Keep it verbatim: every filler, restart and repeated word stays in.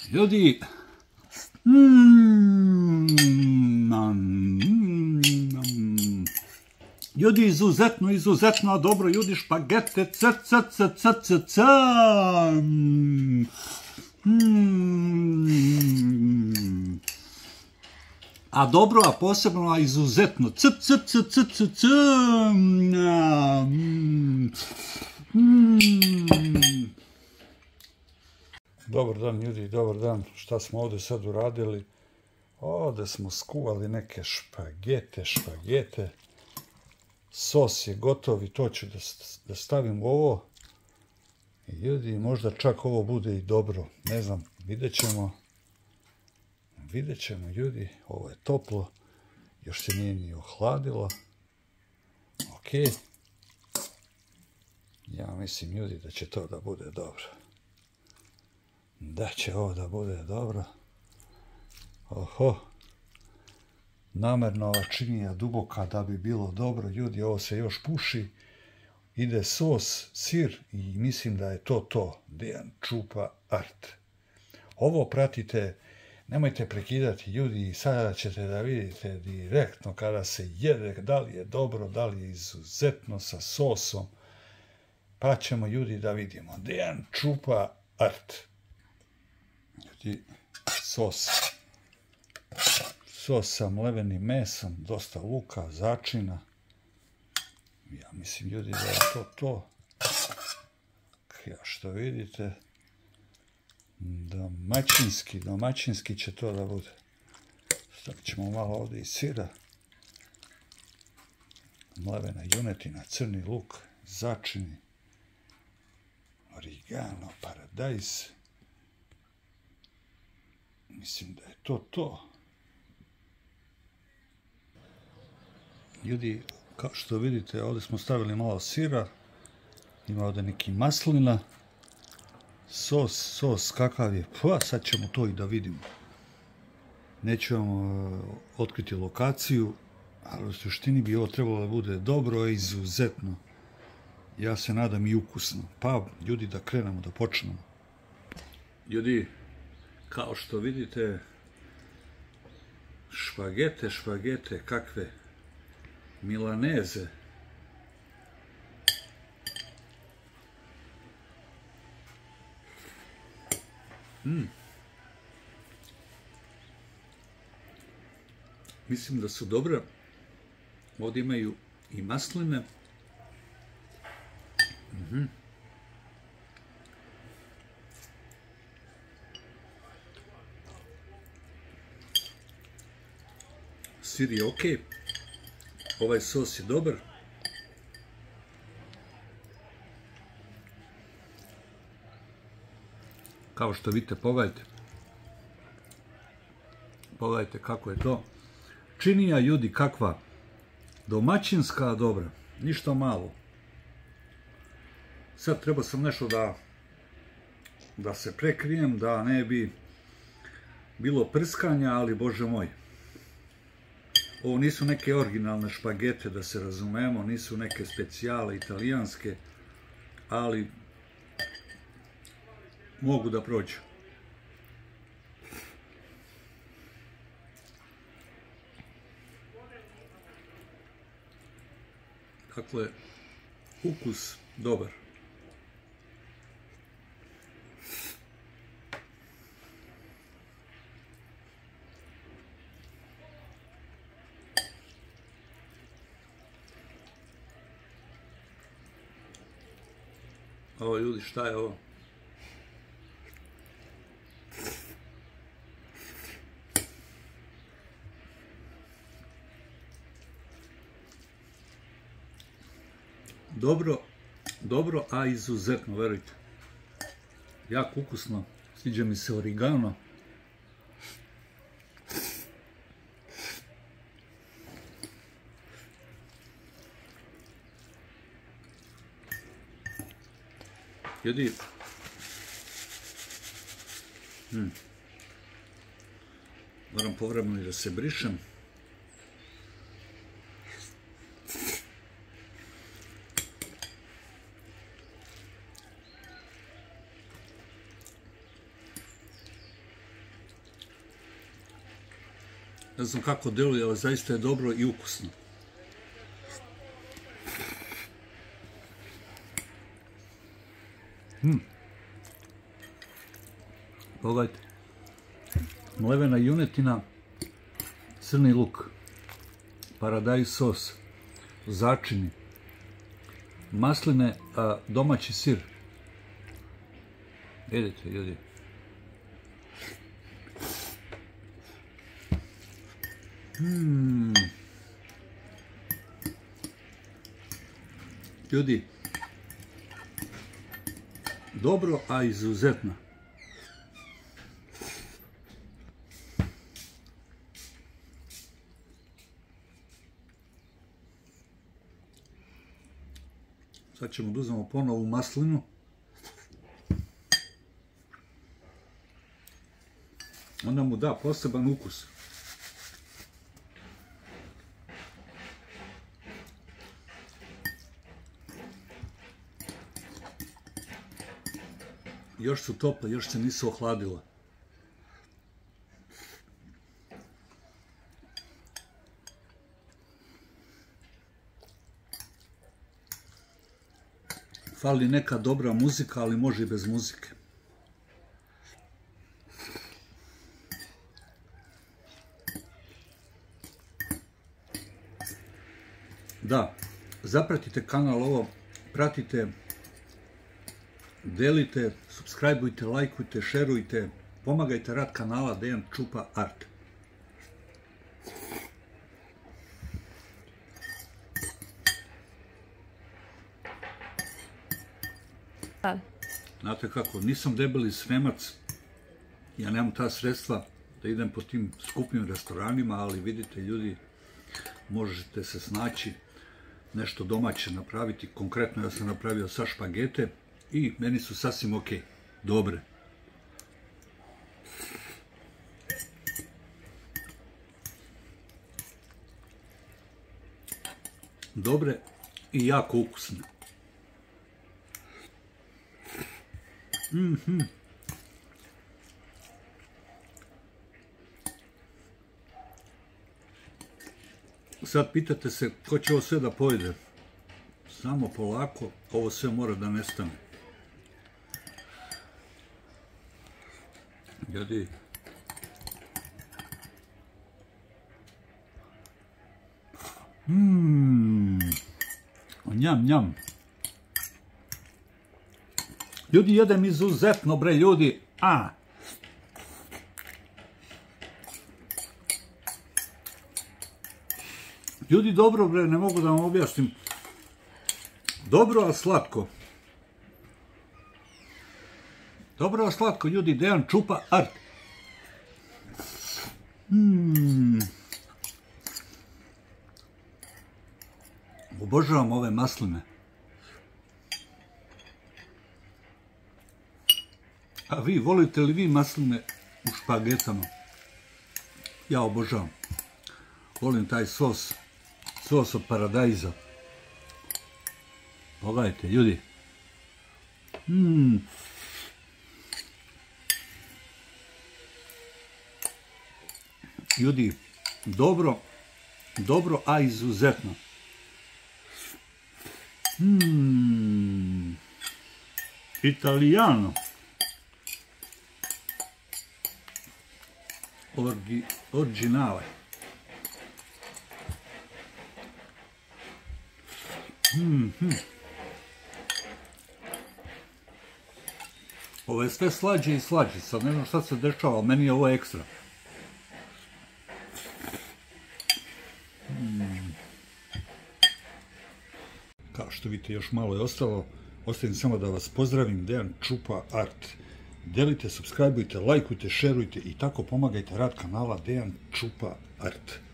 Ljudi, mm, ljudi, izuzetno, izuzetno dobro, ljudi, špagete, c, c, c, c, c, c, mm, a dobro, a posebno, a izuzetno, c, c, c, c, c, c, mm, mm. Dobar dan, ljudi, dobar dan. Šta smo ovdje sad uradili? Ovdje smo skuvali neke špagete, špagete. Sos je gotov i to ću da, da stavim u ovo. I ljudi, možda čak ovo bude i dobro. Ne znam, vidjet ćemo. Vidjet ćemo, ljudi. Ovo je toplo. Još se nije ni ohladilo. Ok. Ja mislim, ljudi, da će to da bude dobro. Da će ovo da bude dobro. Oho. Namerno ova činija duboka da bi bilo dobro. Ljudi, ovo se još puši. Ide sos, sir i mislim da je to to. Dejan Čupa Art. Ovo pratite, nemojte prekidati, ljudi, sada ćete da vidite direktno kada se jede, da li je dobro, da li je izuzetno sa sosom. Pa ćemo, ljudi, da vidimo. Dejan Čupa Art. Ljudi, sos. Sos sa mlevenim mesom, dosta luka, začina. Ja mislim, ljudi, da je to to. Ja što vidite, domaćinski, domaćinski će to da bude. Stavit ćemo malo ovdje i sira. Mlevena junetina, crni luk, začini, origano, paradajz. Mislim da je to to. Ljudi, kao što vidite, ovdje smo stavili malo sira. Ima ovdje neki maslina. Sos, sos, kakav je. Pa, sad ćemo to i da vidimo. Neću vam uh, otkriti lokaciju, ali u suštini bi ovo trebalo da bude dobro i izuzetno. Ja se nadam i ukusno. Pa, ljudi, da krenemo, da počnemo. Ljudi, kao što vidite, špagete, špagete, kakve milaneze. Mm. Mislim da su dobre. Ovdje imaju i masline. Mhm. Sir je ok. Ovaj sos je dobar. Kao što vidite, pogledajte. Pogledajte kako je to. Činija, ljudi, kakva. Domaćinska, dobra. Ništa malo. Sad treba sam nešto da da se prekrijem, da ne bi bilo prskanja, ali bože moj. Ovo nisu neke originalne špagete, da se razumemo, nisu neke specijale italijanske, ali mogu da prođu. Dakle, ukus dobar. Ovo, ljudi, šta je ovo? Dobro, dobro, a izuzetno, verujte. Jako ukusno, sviđa mi se origano. Ljudi, hmm. moram povremeno i da se brišem. Ne znam kako deluje, ali zaista je dobro i ukusno. Hmm. Pogledajte. Mlevena junetina, crni luk, paradajz sos, začini, masline, a, domaći sir. Vidite, ljudi. Hmm. Ljudi, dobro, a izuzetno. Sad ćemo da uzmemo ponovu maslinu. Onda mu da poseban ukus. Još su tople, još se nisu ohladile. Fali neka dobra muzika, ali može i bez muzike. Da, zapratite kanal ovo, pratite, delite, subscribeujte, lajkujte, šerujte, pomagajte rad kanala Dejan Čupa Art. Znate kako, nisam debeli sremac, ja nemam ta sredstva da idem po tim skupim restoranima, ali vidite ljudi, možete se snaći, nešto domaće napraviti. Konkretno ja sam napravio sa špagete i meni su sasvim ok, dobre. Dobre i jako ukusne. Mhm. Sad pitate se ko će ovo sve da pojede. Samo polako, ovo sve mora da nestane. Ljudi. Mmm. Njam, njam. Ljudi, jedem izuzetno, bre, ljudi. A. Ljudi, dobro, bre, ne mogu da vam objasnim. Dobro, a slatko. Dobro, a slatko, ljudi, Dejan Čupa Art. Mmm. Obožavam ove masline. A vi, volite li vi masline u špagetama? Ja obožavam. Volim taj sos. Sos od paradajza. Pogledajte, ljudi. Mmm. Ljudi, dobro, dobro, a izuzetno. Mmm. Italijano. Orgi, originale. Mm-hmm. Ovo je sve slađe i slađe, sad ne znam šta se dešava, ali meni je ovo ekstra. Mm. Kao što vidite, još malo je ostalo. Ostavim samo da vas pozdravim, Dejan Čupa Art. Delite, subscribeujte, lajkujte, šerujte i tako pomagajte rad kanala Dejan Čupa Art.